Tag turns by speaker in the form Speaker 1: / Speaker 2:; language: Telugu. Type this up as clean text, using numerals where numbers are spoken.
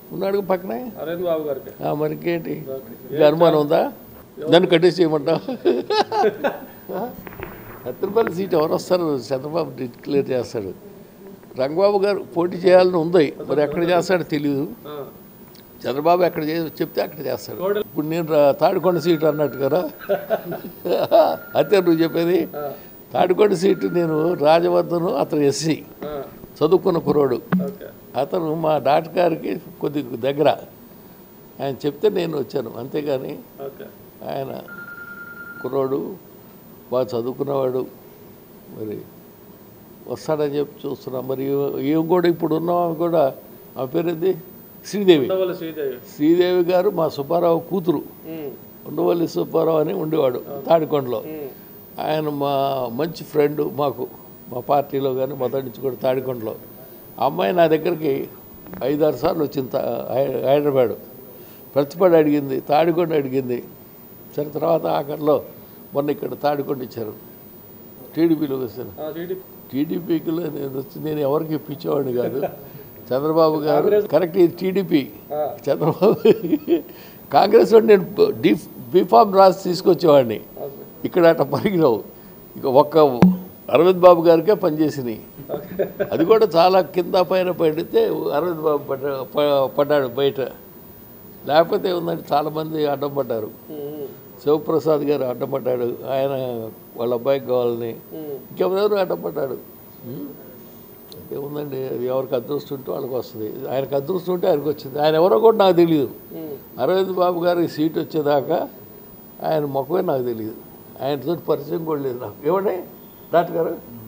Speaker 1: ఉన్నాడు పక్కనే.
Speaker 2: అరవింద్ బాబు గారికి
Speaker 1: మరి ఇంకేంటి అనుమానం ఉందా? నన్ను కట్టేసి చేయమంటా? సత్యనపల్లి సీట్ ఎవరు వస్తారు? చంద్రబాబు డిక్లేర్ చేస్తాడు. రంగబాబు గారు పోటీ చేయాలని ఉంది, మరి ఎక్కడ చేస్తాడో తెలీదు. చంద్రబాబు ఎక్కడ చెప్తే అక్కడ చేస్తాడు. ఇప్పుడు నేను తాడికొండ సీటు అన్నట్టు కదా, అంతే నువ్వు చెప్పేది. తాడికొండ సీటు నేను రాజవర్ధను, అతను ఎస్సీ చదువుకున్న కుర్రోడు. అతను మా డాక్టర్ గారికి కొద్దిగా దగ్గర. ఆయన చెప్తే నేను వచ్చాను, అంతేగాని ఆయన కుర్రోడు బాగా చదువుకున్నవాడు, మరి వస్తాడని చెప్పి చూస్తున్నాం. మరి ఏం కూడా ఇప్పుడు ఉన్నాం. ఆమె కూడా ఆమె పేరేంది? శ్రీదేవి. శ్రీదేవి గారు మా సుబ్బారావు కూతురు. ఉండవల్లి సుబ్బారావు అని ఉండేవాడు తాడికొండలో. ఆయన మా మంచి ఫ్రెండ్ మాకు, మా పార్టీలో కానీ మొదటి నుంచి కూడా తాడికొండలో. అమ్మాయి నా దగ్గరికి 5-6 సార్లు వచ్చింది హైదరాబాద్. ప్రతిపడి అడిగింది, తాడికొండ అడిగింది. సరే తర్వాత ఆఖరిలో మొన్న ఇక్కడ తాడికొండ ఇచ్చారు. టీడీపీలో వచ్చాను. టీడీపీకి నేను ఎవరికి ఇప్పించేవాడిని కాదు. చంద్రబాబు గారు కరెక్ట్, ఇది టీడీపీ. చంద్రబాబు కాంగ్రెస్ వాడిని నేను బీఫామ్ రాసి తీసుకొచ్చేవాడిని. ఇక్కడ అట్ట పరిగిరావు. ఇక ఒక్క అరవింద్ బాబు గారికే పనిచేసినాయి. అది కూడా చాలా కింద పైన పడితే అరవింద్ బాబు పడ్డాడు బయట. లేకపోతే ఉందంటే చాలామంది అడ్డం పడ్డారు. శివప్రసాద్ గారు అడ్డం పడ్డాడు, ఆయన వాళ్ళ అబ్బాయికి కావాలని. ఇంకెవరెవరు అడ్డం పడ్డాడు. ఏముందండి, అది ఎవరికి అదృష్టం ఉంటే వాళ్ళకి వస్తుంది. ఆయనకు అదృష్టం ఉంటే ఆయనకు వచ్చింది. ఆయన ఎవరో కూడా నాకు తెలియదు. అరవింద్ బాబు గారికి సీట్ వచ్చేదాకా ఆయన ముఖమే నాకు తెలియదు. ఆయనతో పరిచయం కూడా లేదు నాకు. ఏమండి డాక్టర్ గారు?